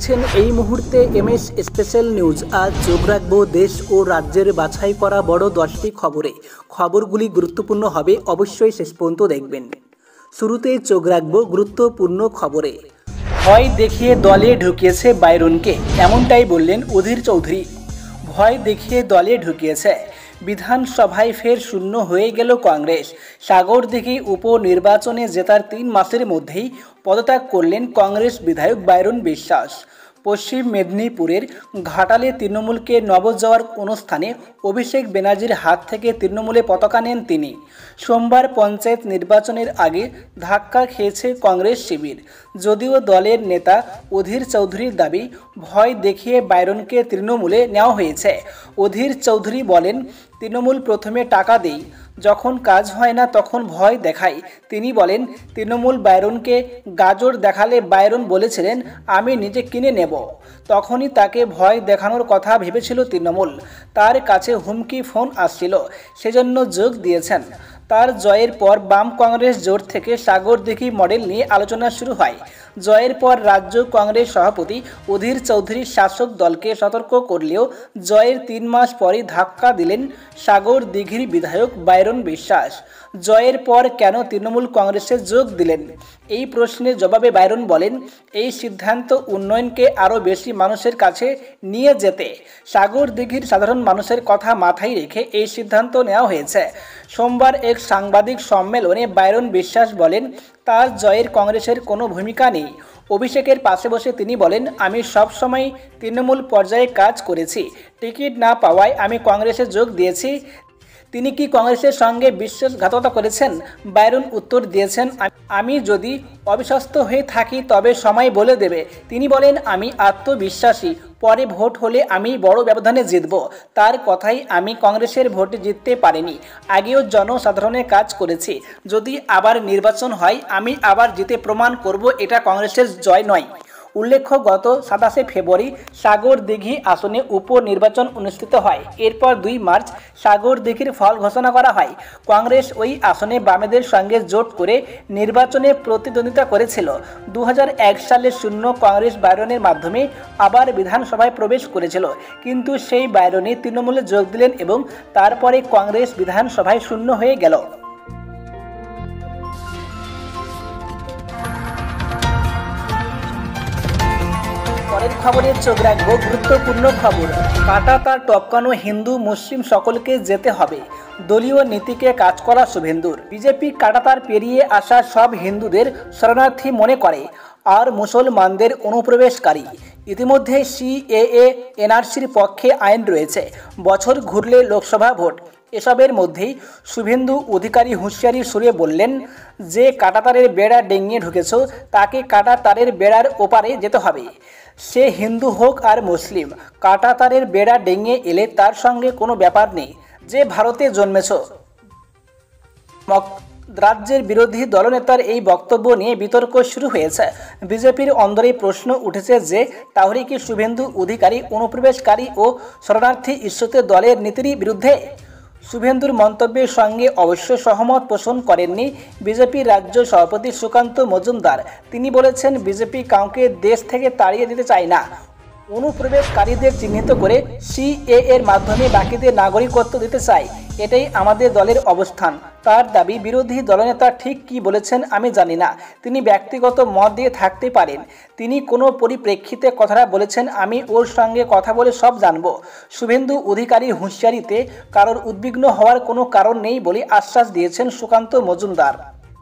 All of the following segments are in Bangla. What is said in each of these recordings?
দেখছেন এই মুহূর্তে এমএস স্পেশাল নিউজ। আজ চোখ রাখবো দেশ ও রাজ্যের বাছাই করা বড় 10টি খবরে। খবরগুলি গুরুত্বপূর্ণ হবে, অবশ্যই শেষ পর্যন্ত দেখবেন। শুরুতে চোখ রাখবো গুরুত্বপূর্ণ খবরে। ভয় দেখিয়ে দলে ঢুকিয়েছে বাইরনকে, এমনটাই বললেন অধীর চৌধুরী। ভয় দেখিয়ে দলে ঢুকিয়েছে। বিধানসভায় ফের শূন্য হয়ে গেল কংগ্রেস। সাগরদিঘি উপনির্বাচনে জেতার 3 মাসের মধ্যেই পদত্যাগ করলেন কংগ্রেস বিধায়ক বাইরন বিশ্বাস। পশ্চিম মেদিনীপুরের ঘাটালে তৃণমূলকে নবজোয়ার অনুষ্ঠানে অভিষেক ব্যানার্জির হাত থেকে তৃণমূলে পতাকা নেন তিনি। সোমবার পঞ্চায়েত নির্বাচনের আগে ধাক্কা খেয়েছে কংগ্রেস শিবির। যদিও দলের নেতা অধীর চৌধুরীর দাবি, ভয় দেখিয়ে বাইরনকে তৃণমূলে নেওয়া হয়েছে। অধীর চৌধুরী বলেন, তৃণমূল প্রথমে টাকা দেই, যখন কাজ হয় না তখন ভয় দেখাই। তিনি বলেন, তৃণমূল বাইরনকে গাজর দেখালে বাইরন বলেছিলেন আমি নিজে কিনে নেব। তখনই তাকে ভয় দেখানোর কথা ভেবেছিল তৃণমূল। তার কাছে হুমকি ফোন আসছিল, সেজন্য যোগ দিয়েছেন। তার জয়ের পর বাম কংগ্রেস জোট থেকে সাগরদিঘি মডেল নিয়ে আলোচনা শুরু হয়। জয়ের পর রাজ্য কংগ্রেস সভাপতি অধীর চৌধুরী শাসক দলকে সতর্ক করলেও জয়ের 3 মাস পরই ধাক্কা দিলেন সাগরদিঘির বিধায়ক বাইরন বিশ্বাস। জয়ের পর কেন তৃণমূল কংগ্রেসে যোগ দিলেন, এই প্রশ্নের জবাবে বাইরন বলেন, এই সিদ্ধান্ত উন্নয়নকে আরও বেশি মানুষের কাছে নিয়ে যেতে, সাগরদিঘির সাধারণ মানুষের কথা মাথায় রেখে এই সিদ্ধান্ত নেওয়া হয়েছে। সোমবার এক সাংবাদিক সম্মেলনে বাইরন বিশ্বাস বলেন, তার জয়ের কংগ্রেসের কোনো ভূমিকা নেই। অভিষেকের পাশে বসে তিনি বলেন, আমি সব সময় তৃণমূল পর্যায়ে কাজ করেছি, টিকিট না পাওয়ায় আমি কংগ্রেসে যোগ দিয়েছি। তিনি কি কংগ্রেসের সঙ্গে বিশ্বাসঘাতকতা করেছেন? বাইরন উত্তর দিয়েছেন, আমি যদি অবিশ্বস্ত হয়ে থাকি তবে সময় বলে দেবে। তিনি বলেন, আমি আত্মবিশ্বাসী, পরে ভোট হলে আমি বড় ব্যবধানে জিতব। তার কথাই, আমি কংগ্রেসের ভোটে জিততে পারিনি, আগেও জনসাধারণের কাজ করেছি। যদি আবার নির্বাচন হয় আমি আবার জিতে প্রমাণ করব এটা কংগ্রেসের জয় নয়। উল্লেখ্য, গত 27শে ফেব্রুয়ারি সাগরদিঘি আসনে উপনির্বাচন অনুষ্ঠিত হয়। এরপর 2 মার্চ সাগরদিঘির ফল ঘোষণা করা হয়। কংগ্রেস ওই আসনে বামেদের সঙ্গে জোট করে নির্বাচনে প্রতিদ্বন্দ্বিতা করেছিল। 2001 সালে শূন্য কংগ্রেস বাইরনের মাধ্যমে আবার বিধানসভায় প্রবেশ করেছিল, কিন্তু সেই বাইরনই তৃণমূলে যোগ দিলেন এবং তারপরে কংগ্রেস বিধানসভায় শূন্য হয়ে গেল। পরের খবরে চোখ রাখবো গুরুত্বপূর্ণ খবর। কাটা তার টপকানো হিন্দু মুসলিম সকলকে যেতে হবে, দলীয় নীতিকে কাজ করা শুভেন্দুর। বিজেপি কাটাতার পেরিয়ে আসা সব হিন্দুদের শরণার্থী মনে করে আর মুসলমানদের অনুপ্রবেশকারী। ইতিমধ্যে সিএএ এনআরসির পক্ষে আইন রয়েছে, বছর ঘুরলে লোকসভা ভোট। এসবের মধ্যেই শুভেন্দু অধিকারী হুঁশিয়ারির সুরে বললেন, যে কাটাতারের বেড়া ডেঙিয়ে ঢুকেছ তাকে কাটাতারের বেড়ার ওপারে যেতে হবে। সে হিন্দু হোক আর মুসলিম, কাটাতারের বেড়া ডেঙিয়ে এলে তার সঙ্গে কোনো ব্যাপার নেই। যে ভারতে জন্মেছ। রাজ্যের বিরোধী দলনেতার এই বক্তব্য নিয়ে বিতর্ক শুরু হয়েছে। বিজেপির অন্দরে প্রশ্ন উঠেছে যে তাহলে কি শুভেন্দু অধিকারী অনুপ্রবেশকারী ও শরণার্থী ইস্যুতে দলের নীতির বিরুদ্ধে? শুভেন্দুর মন্তব্যের সঙ্গে অবশ্য সহমত পোষণ করেননি বিজেপির রাজ্য সভাপতি সুকান্ত মজুমদার। তিনি বলেছেন, বিজেপি কাউকে দেশ থেকে তাড়িয়ে দিতে চায় না, অনুপ্রবেশকারীদের চিহ্নিত করে সিএএর মাধ্যমে বাকিদের নাগরিকত্ব দিতে চায়, এটাই আমাদের দলের অবস্থান। তার দাবি, বিরোধী দলনেতা ঠিক কি বলেছেন আমি জানি না, তিনি ব্যক্তিগত মত দিয়ে থাকতে পারেন। তিনি কোনো পরিপ্রেক্ষিতে কথাটা বলেছেন, আমি ওর সঙ্গে কথা বলে সব জানব। শুভেন্দু অধিকারীর হুঁশিয়ারিতে কারোর উদ্বিগ্ন হওয়ার কোনো কারণ নেই বলে আশ্বাস দিয়েছেন সুকান্ত মজুমদার।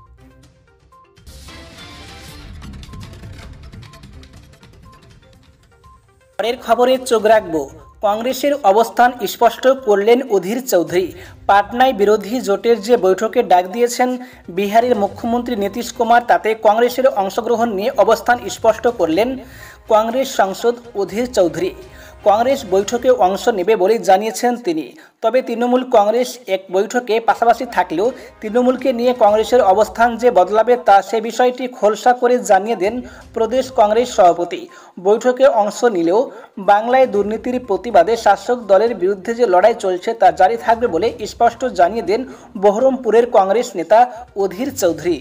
পরের খবরে চোখ রাখবো। কংগ্রেসের অবস্থান স্পষ্ট করলেন অধীর চৌধুরী। পাটনায় বিরোধী জোটের যে বৈঠকে ডাক দিয়েছেন বিহারের মুখ্যমন্ত্রী নীতিশ কুমার, তাতে কংগ্রেসের অংশগ্রহণ নিয়ে অবস্থান স্পষ্ট করলেন কংগ্রেস সাংসদ অধীর চৌধুরী। কংগ্রেস বৈঠকে অংশ নেবে বলে জানিয়েছেন তিনি। তবে তৃণমূল কংগ্রেস এক বৈঠকে পাশাপাশি থাকলেও তৃণমূলকে নিয়ে কংগ্রেসের অবস্থান যে বদলাবে তা সে বিষয়টি খোলসা করে জানিয়ে দেন প্রদেশ কংগ্রেস সভাপতি। বৈঠকে অংশ নিলেও বাংলায় দুর্নীতির প্রতিবাদে শাসক দলের বিরুদ্ধে যে লড়াই চলছে তা জারি থাকবে বলে স্পষ্ট জানিয়ে দেন বহরমপুরের কংগ্রেস নেতা অধীর চৌধুরী।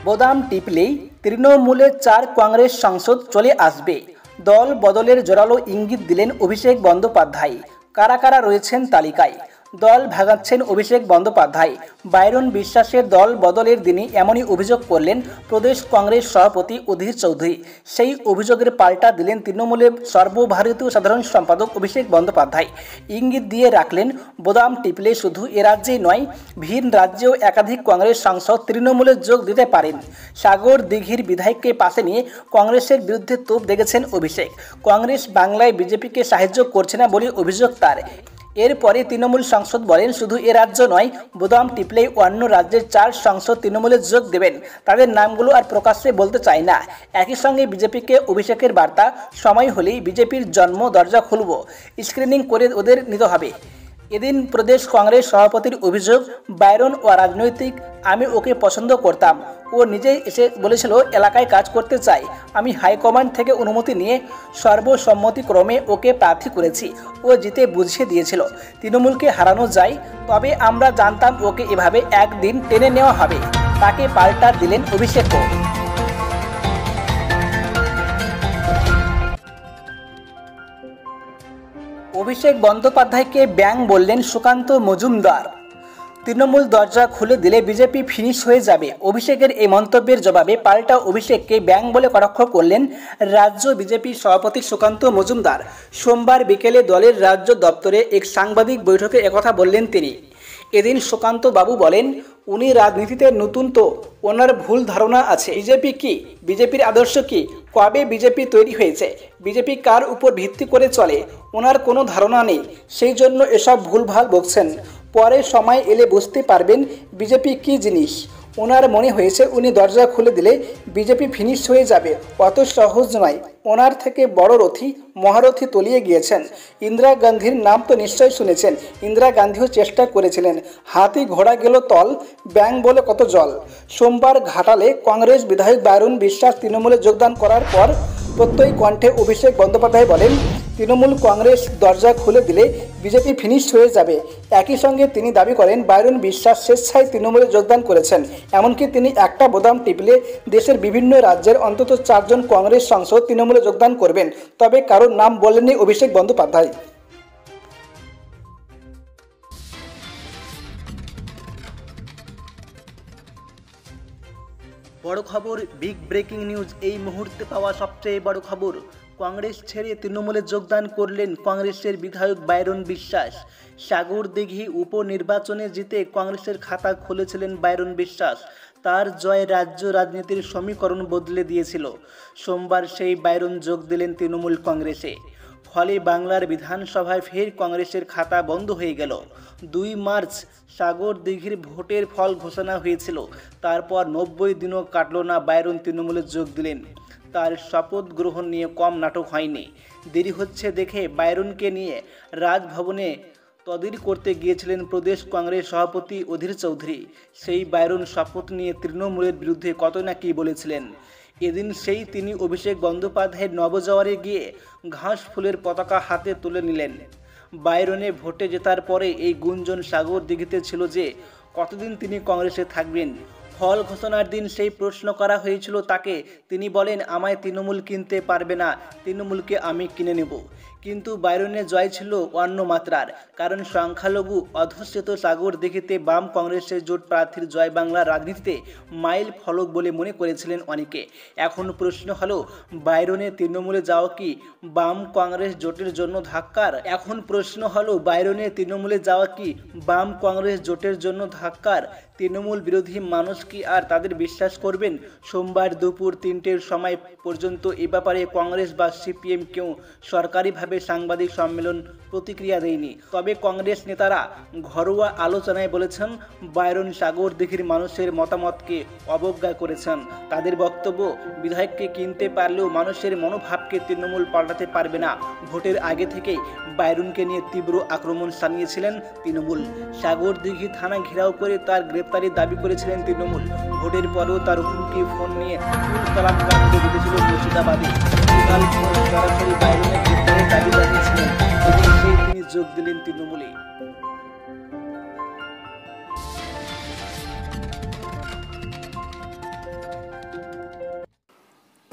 বোতাম টিপলেই তৃণমূলের 4 কংগ্রেস সাংসদ চলে আসবে। দল বদলের জোরালো ইঙ্গিত দিলেন অভিষেক বন্দ্যোপাধ্যায়। কারা কারা রয়েছেন তালিকায়? দল ভাগাচ্ছেন অভিষেক বন্দ্যোপাধ্যায়। বাইরন বিশ্বাসের দল বদলের দিনই এমনই অভিযোগ করলেন প্রদেশ কংগ্রেস সভাপতি অধীর চৌধুরী। সেই অভিযোগের পাল্টা দিলেন তৃণমূলের সর্বভারতীয় সাধারণ সম্পাদক অভিষেক বন্দ্যোপাধ্যায়। ইঙ্গিত দিয়ে রাখলেন, বোতাম টিপলে শুধু এ রাজ্যেই নয়, ভিন রাজ্যেও একাধিক কংগ্রেস সাংসদ তৃণমূলে যোগ দিতে পারেন। সাগর দিঘির বিধায়ককে পাশে নিয়ে কংগ্রেসের বিরুদ্ধে তোপ দেখেছেন অভিষেক। কংগ্রেস বাংলায় বিজেপিকে সাহায্য করছে না বলে অভিযোগ তার। এরপরে তৃণমূল সাংসদ বলেন, শুধু এ রাজ্য নয়, বোতাম টিপলেই অন্য রাজ্যের 4 সাংসদ তৃণমূলে যোগ দেবেন। তাদের নামগুলো আর প্রকাশ্যে বলতে চাই না। একই সঙ্গে বিজেপিকে অভিষেকের বার্তা, সময় হলেই বিজেপির জন্ম দরজা খুলব, স্ক্রিনিং করে ওদের নিতে হবে। এদিন প্রদেশ কংগ্রেস সভাপতির অভিযোগ, বাইরন ও রাজনৈতিক, আমি ওকে পছন্দ করতাম। ও নিজেই এসে বলেছিল এলাকায় কাজ করতে চাই। আমি হাইকমান্ড থেকে অনুমতি নিয়ে সর্বসম্মতিক্রমে ওকে প্রার্থী করেছি। ও জিতে বুঝিয়ে দিয়েছিল তৃণমূলকে হারানো যায়। তবে আমরা জানতাম ওকে এভাবে একদিন টেনে নেওয়া হবে। তাকে পাল্টা দিলেন অভিষেকও। অভিষেক বন্দ্যোপাধ্যায়কে ব্যাং বললেন সুকান্ত মজুমদার। তৃণমূল দরজা খুলে দিলে বিজেপি ফিনিশ হয়ে যাবে। অভিষেকের এই মন্তব্যের জবাবে পাল্টা অভিষেককে ব্যাং বলে কটাক্ষ করলেন রাজ্য বিজেপি সভাপতি সুকান্ত মজুমদার। সোমবার বিকেলে দলের রাজ্য দপ্তরে এক সাংবাদিক বৈঠকে একথা বললেন তিনি। এদিন সুকান্ত বাবু বলেন, উনি রাজনীতিতে নতুন, তো ওনার ভুল ধারণা আছে। বিজেপি কি, বিজেপির আদর্শ কি, কবে বিজেপি তৈরি হয়েছে, বিজেপি কার উপর ভিত্তি করে চলে, ওনার কোনো ধারণা নেই। সেই জন্য এসব ভুলভাল বকছেন। পরে সময় এলে বুঝতে পারবেন বিজেপি কী জিনিস। ওনার মনে হয়েছে উনি দরজা খুলে দিলে বিজেপি ফিনিশ হয়ে যাবে। অত সহজ নয়। ওনার থেকে বড় রথী, মহারথী তলিয়ে গিয়েছেন। ইন্দিরা গান্ধীর নাম তো নিশ্চয়ই শুনেছেন। ইন্দিরা গান্ধীও চেষ্টা করেছিলেন। হাতি ঘোড়া গেল তল, ব্যাং বলে কত জল। সোমবার ঘাটালে কংগ্রেস বিধায়ক বাইরন বিশ্বাস তৃণমূলে যোগদান করার পর প্রত্যয়ী কণ্ঠে অভিষেক বন্দ্যোপাধ্যায় বলেন, তৃণমূল কংগ্রেস দরজা খুলে দিলে বিজেপি ফিনিশ হয়ে যাবে। একই সঙ্গে তিনি দাবি করেন, বাইরন বিশ্বাস স্বেচ্ছায় তৃণমূলে যোগদান করেছেন। এমনকি তিনি একটা বোতাম টিপলে দেশের বিভিন্ন রাজ্যের অন্তত 4 জন কংগ্রেস সাংসদ তৃণমূলে যোগদান করবেন। তবে কারোর নাম বলেননি অভিষেক বন্দ্যোপাধ্যায়। বড় খবর, বিগ ব্রেকিং নিউজ, এই মুহূর্তে পাওয়া সবচেয়ে বড় খবর। কংগ্রেস ছেড়ে তৃণমূলে যোগদান করলেন কংগ্রেসের বিধায়ক বাইরন বিশ্বাস। সাগরদিঘি উপনির্বাচনে জিতে কংগ্রেসের খাতা খুলেছিলেন বাইরন বিশ্বাস। তার জয় রাজ্য রাজনীতির সমীকরণ বদলে দিয়েছিল। সোমবার সেই বাইরন যোগ দিলেন তৃণমূল কংগ্রেসে। ফলে বাংলার বিধানসভায় ফের কংগ্রেসের খাতা বন্ধ হয়ে গেল। 2 মার্চ সাগরদিঘির ভোটের ফল ঘোষণা হয়েছিল। তারপর 90 দিনও কাটল না, বাইরন তৃণমূলে যোগ দিলেন। তার শপথ গ্রহণ নিয়ে কম নাটক হয়নি। দেরি হচ্ছে দেখে বাইরনকে নিয়ে রাজভবনে তদবির করতে গিয়েছিলেন প্রদেশ কংগ্রেস সভাপতি অধীর চৌধুরী। সেই বাইরন শপথ নিয়ে তৃণমূলের বিরুদ্ধে কত না কি বলেছিলেন। এদিন সেই তিনি অভিষেক বন্দ্যোপাধ্যায়ের নবজোয়ারে গিয়ে ঘাস ফুলের পতাকা হাতে তুলে নিলেন। বাইরনে ভোটে জেতার পরে এই গুঞ্জন সাগরদিঘিতে ছিল যে কতদিন তিনি কংগ্রেসে থাকবেন। ফল ঘোষণার দিন সেই প্রশ্ন করা হয়েছিল তাকে। তিনি বলেন, আমায় তৃণমূল কিনতে পারবে না, তৃণমূলকে আমি কিনে নেব। কিন্তু বাইরনের জয় ছিল অন্য মাত্রার। কারণ সংখ্যালঘু অধ্যুষিত সাগরদিঘিতে বাম কংগ্রেসের জোট প্রার্থীর জয় বাংলার রাজনীতিতে মাইল ফলক বলে মনে করেছিলেন অনেকে। এখন প্রশ্ন হলো, বাইরনের তৃণমূলে যাওয়া কি বাম কংগ্রেস জোটের জন্য ধাক্কার? বাইরনের তৃণমূলে যাওয়া কি বাম কংগ্রেস জোটের জন্য ধাক্কার? তৃণমূল বিরোধী মানুষ কি আর তাদের বিশ্বাস করবেন? সোমবার দুপুর 3টের সময় পর্যন্ত এ ব্যাপারে কংগ্রেস বা সিপিএম কেউ সরকারিভাবে সাংবাদিক সম্মেলন প্রতিক্রিয়া দেয়নি। তবে কংগ্রেস নেতারা ঘরোয়া আলোচনায় বলেছেন, বাইরন সাগরদিঘির মানুষের মতামতকে অবজ্ঞা করেছেন। তাদের বক্তব্য, বিধায়ককে কিনতে পারলেও মানুষের মনোভাবকে তৃণমূল পাল্টাতে পারবে না। ভোটের আগে থেকেই বাইরনকে নিয়ে তীব্র আক্রমণ শানিয়েছিলেন তৃণমূল। সাগরদিঘি থানা ঘেরাও করে তার গ্রেপ্তারির দাবি করেছিলেন তৃণমূল। ভোটের পরেও তার হুমকি ফোন নিয়ে তুলতলাপ কাণ্ড ঘটেছিল মুর্শিদাবাদে। সরাসরি বাইরনের গ্রেপ্তারের দাবি জানিয়েছিলেন। সেই তিনি যোগ দিলেন তৃণমূলে।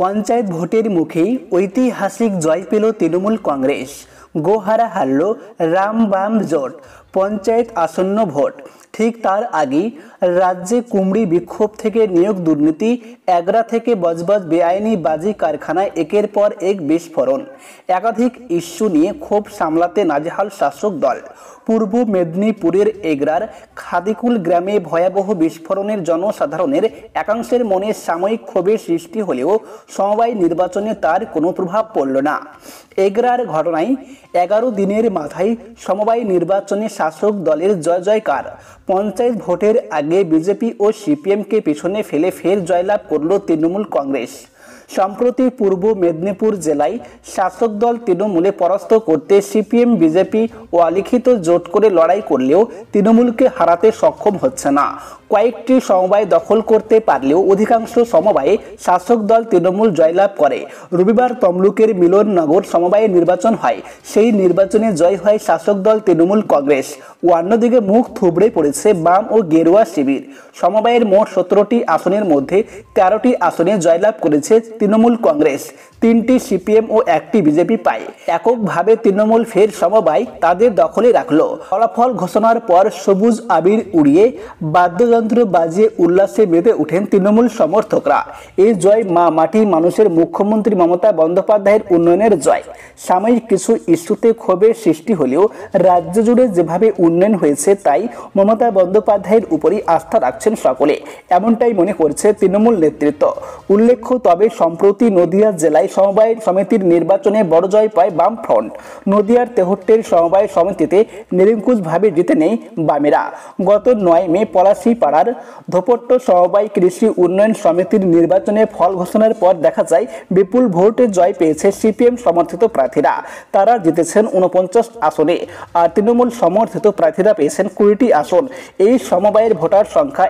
পঞ্চায়েত ভোটের মুখেই ঐতিহাসিক জয় পেল তৃণমূল কংগ্রেস। গোহারা হারল রাম বাম জোট। পঞ্চায়েত আসন্ন ভোট। ঠিক তার আগেই রাজ্যে কুমড়ি বিক্ষোভ থেকে নিয়োগ দুর্নীতি, এগরা থেকে বজবজ বেআইনি বাজি কারখানায় একের পর এক বিস্ফোরণ। একাধিক ইস্যু নিয়ে ক্ষোভ সামলাতে নাজেহাল শাসক দল। পূর্ব মেদিনীপুরের এগরার খাদিকুল গ্রামে ভয়াবহ বিস্ফোরণের জনসাধারণের একাংশের মনে সাময়িক ক্ষোভের সৃষ্টি হলেও সমবায় নির্বাচনে তার কোনো প্রভাব পড়ল না। এগরার ঘটনায় 11 দিনের মাথায় সমবায় নির্বাচনে শাসক দলের জয় জয়কার। পঞ্চায়েত ভোটের আগে বিজেপি ও সিপিএমকে পিছনে ফেলে ফের জয়লাভ করল তৃণমূল কংগ্রেস। সম্প্রতি পূর্ব মেদিনীপুর জেলায় শাসক দল তৃণমূলে পরাস্ত করতে সিপিএম বিজেপি ও অলিখিত জোট করে লড়াই করলেও তৃণমূলকে হারাতে সক্ষম হচ্ছে না। কয়েকটি সমবায় দখল করতে পারলেও অধিকাংশ সমবায়ে শাসক দল তৃণমূল জয়লাভ করে। রবিবার তমলুকের মিলননগর সমবায়ে নির্বাচন হয়। সেই নির্বাচনে জয় হয় শাসক দল তৃণমূল কংগ্রেস ও অন্যদিকে মুখ থুবড়ে পড়েছে বাম ও গেরুয়া শিবির। সমবায়ের মোট 17টি আসনের মধ্যে 13টি আসনে জয়লাভ করেছে তৃণমূল কংগ্রেস, 3টি সিপিএম ও 1টি বিজেপি পায়। এককভাবে তৃণমূল ফের সমবায় তাদের দখলে রাখলো। ফলাফল ঘোষণার পর সবুজ আবির উড়িয়ে বাদ্যযন্ত্র বাজিয়ে উল্লাসে মেতে ওঠেন তৃণমূল সমর্থকরা। এই জয় মা মাটি মানুষের মুখ্যমন্ত্রী মমতা বন্দ্যোপাধ্যায়ের উন্নয়নের জয়। সাময়িক কিছু ইস্যুতে ক্ষোভের সৃষ্টি হলেও রাজ্য জুড়ে যেভাবে উন্নয়ন হয়েছে তাই মমতা বন্দ্যোপাধ্যায়ের উপরই আস্থা রাখছেন সকলে, এমনটাই মনে করছে তৃণমূল নেতৃত্ব। উল্লেখ্য, তবে সম্প্রতি নদিয়া জেলায় সমবায় সমিতির নির্বাচনে বড় জয় পায় বামফ্রন্ট। নদিয়ার তেহট্টের সমবায় সমিতিতে নিরঙ্কুশভাবে জিতে নেই বামেরা। গত 9 মে পলাশীপাড়ার ধোপট্ট সমবায় কৃষি উন্নয়ন সমিতির নির্বাচনে ফল ঘোষণার পর দেখা যায় বিপুল ভোটে জয় পেয়েছে সিপিএম সমর্থিত প্রার্থীরা। তারা জিতেছেন 49 আসনে আর তৃণমূল সমর্থিত প্রার্থীরা পেয়েছেন 20টি আসন। এই সমবায়ের ভোটার সংখ্যা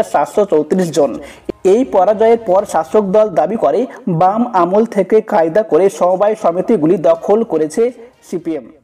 1734 জন। এই পরাজয়ের পর শাসক দল দাবি করে বাম আমল থেকে কায়দা করে সমবায় সমিতিগুলি দখল করেছে সিপিএম।